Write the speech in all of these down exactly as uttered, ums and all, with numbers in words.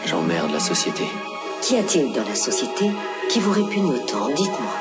J'emmerde la société. Qu'y a-t-il dans la société qui vous répugne autant? Dites-moi.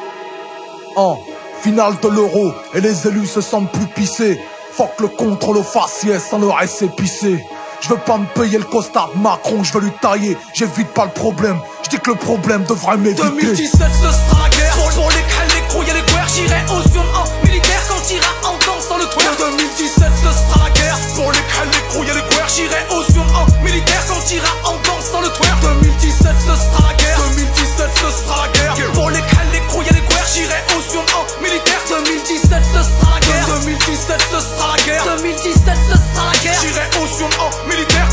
En finale de l'euro, et les élus se sentent plus pissés. Fuck le contrôle au faciès sans le reste épicé. Je veux pas me payer le costard de Macron, je veux lui tailler. J'évite pas le problème, je dis que le problème devrait m'éviter. deux mille dix-sept ce sera la guerre. Pour, pour les crêles, les couilles et les guerres, j'irai au zoom en militaire quand t'iras en danse dans le twerk. deux mille dix-sept ce sera la guerre. Pour les crêles, les couilles et les guerres, j'irai au zoom en militaire quand t'iras en danse dans le twerk. deux mille dix-sept ce sera la guerre. deux mille dix-sept ce sera la guerre. Pour les crêles, les couilles et les guerres, j'irai au zoom en militaire. deux mille dix-sept ce sera la guerre. deux mille dix-sept ce sera la guerre. deux mille dix-sept ce sera la guerre. J'irai au zoom en militaire.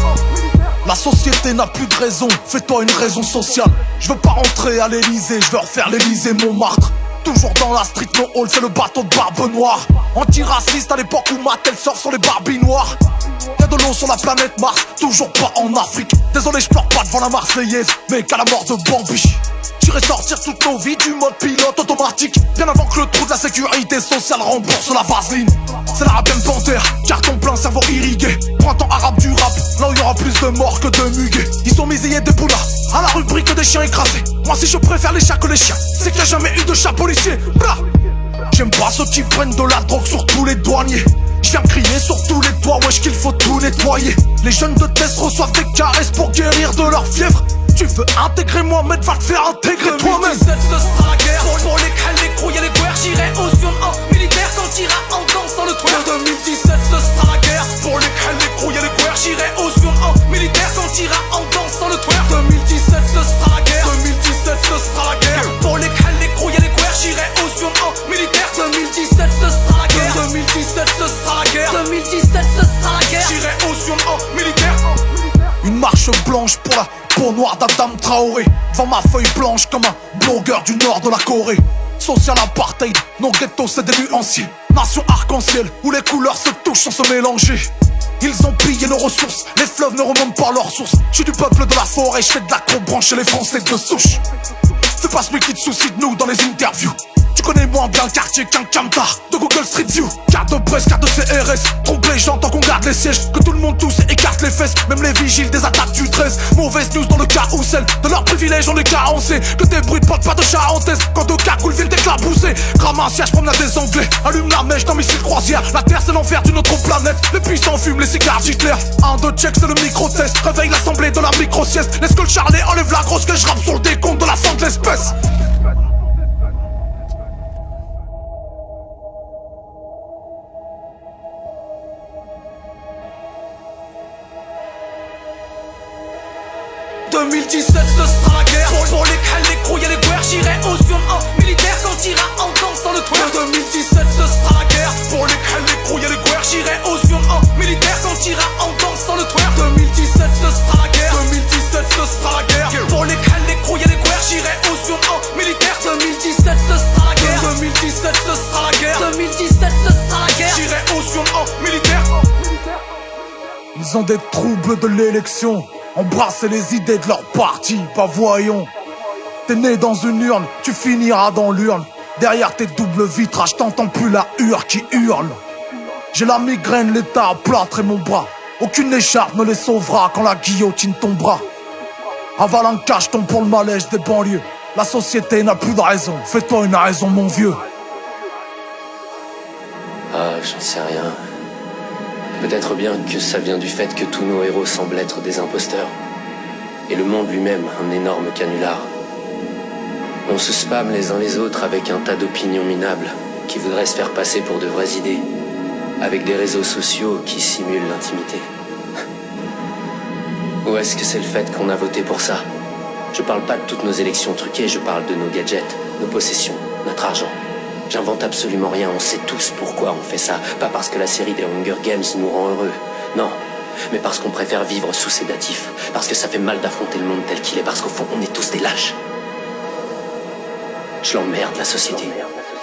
La société n'a plus de raison, fais-toi une raison sociale. Je veux pas rentrer à l'Elysée, je veux refaire l'Elysée Montmartre. Toujours dans la street, no hall, c'est le bateau de Barbe Noire. Antiraciste à l'époque où Mattel sort sur les Barbies noires. Y'a de l'eau sur la planète Mars, toujours pas en Afrique. Désolé, je pleure pas devant la Marseillaise, mais qu'à la mort de Bambi. J'irai sortir toutes nos vies du mode pilote automatique, bien avant que le trou de la sécurité sociale rembourse la vaseline. C'est l'arabienne panthère, carton plein, cerveau irrigué. Printemps arabe du rap, là où il y aura plus de morts que de muguets. Ils sont misillés des poulas, à la rubrique des chiens écrasés. Moi si je préfère les chats que les chiens, c'est qu'il n'y a jamais eu de chat policier. Blah. J'aime pas ceux qui prennent de la drogue sur tous les douaniers. Je viens crier sur tous les toits, wesh qu'il faut tout nettoyer. Les jeunes de test reçoivent des caresses pour guérir de leur fièvre. Tu veux intégrer Mohamed, va te faire intégrer toi-même. deux mille dix-sept ce sera la guerre. Pour, pour les crêles, les couilles et les guerres, j'irai au zoom en militaire quand t'iras en danse dans le twerk. deux mille dix-sept ce sera la guerre. Pour les crêles, les couilles et les guerres, j'irai au zoom en militaire quand t'iras en danse dans le twerk. deux mille dix-sept ce sera la guerre. deux mille dix-sept ce sera la guerre. Pour les crêles, les couilles et les guerres, j'irai au zoom en militaire. deux mille dix-sept ce sera la guerre. deux mille dix-sept ce sera la guerre. deux mille dix-sept ce sera la guerre. J'irai au zoom en militaire. Une marche blanche pour la peau noire d'Adam Traoré. Devant ma feuille blanche comme un blogueur du nord de la Corée. Social apartheid, nos ghettos c'est des nuanciers. Nation arc-en-ciel où les couleurs se touchent sans se mélanger. Ils ont pillé nos ressources, les fleuves ne remontent pas leurs sources. Je suis du peuple de la forêt, je fais de l'acro-branche chez les Français de souche. Fais pas celui qui te soucie de nous dans les interviews. Tu connais moins bien le quartier qu'un camtar de Google Street View. Carte de presse, carte de C R S. Trompe les gens tant qu'on garde les sièges. Que tout le monde tousse et écarte les fesses. Même les vigiles des attaques du treize. Mauvaise news dans le carrousel. De leurs privilèges on est carencé. Que des bruits de potes, pas de charentaise. Quand deux cagoules viennent t'éclabousser. Crame un siège, promenade des anglais. Allume la mèche d'un missile croisière. La terre c'est l'enfer d'une autre planète. Les puissants fument les cigares d'Hitler. Un de check c'est le micro-test. Réveille l'assemblée de la micro-sieste. Laisse que le charlet enlève la grosse que je rappe sur le décompte de la fin de l'espèce. deux mille dix-sept ce sera la guerre. Pour, pour les crêles, les couilles et les guerres, j'irai au zoom en militaire quand t'iras en danse dans le twerk. deux mille dix-sept ce sera la guerre. Pour les crêles, les couilles et les guerres, j'irai au zoom en militaire quand t'iras en danse dans le twerk. deux mille dix-sept ce sera la guerre. deux mille dix-sept ce sera la guerre. Pour les crêles, les couilles et les guerres, j'irai au zoom en militaire. deux mille dix-sept ce sera la guerre. deux mille dix-sept ce sera la guerre. deux mille dix-sept ce sera la guerre. J'irai au zoom en militaire. Ils ont des troubles de l'élection. Embrasser les idées de leur parti, pas voyons. T'es né dans une urne, tu finiras dans l'urne. Derrière tes doubles vitrages, t'entends plus la hure qui hurle. J'ai la migraine, l'état à plâtrer mon bras. Aucune écharpe ne les sauvera quand la guillotine tombera. Avale un cacheton pour le malaise des banlieues. La société n'a plus de raison, fais-toi une raison mon vieux. Ah, j'en sais rien. Peut-être bien que ça vient du fait que tous nos héros semblent être des imposteurs. Et le monde lui-même, un énorme canular. On se spamme les uns les autres avec un tas d'opinions minables qui voudraient se faire passer pour de vraies idées, avec des réseaux sociaux qui simulent l'intimité. Ou est-ce que c'est le fait qu'on a voté pour ça? Je parle pas de toutes nos élections truquées, je parle de nos gadgets, nos possessions, notre argent. J'invente absolument rien, on sait tous pourquoi on fait ça. Pas parce que la série des Hunger Games nous rend heureux, non. Mais parce qu'on préfère vivre sous sédatifs. Parce que ça fait mal d'affronter le monde tel qu'il est. Parce qu'au fond, on est tous des lâches. Je l'emmerde, la société.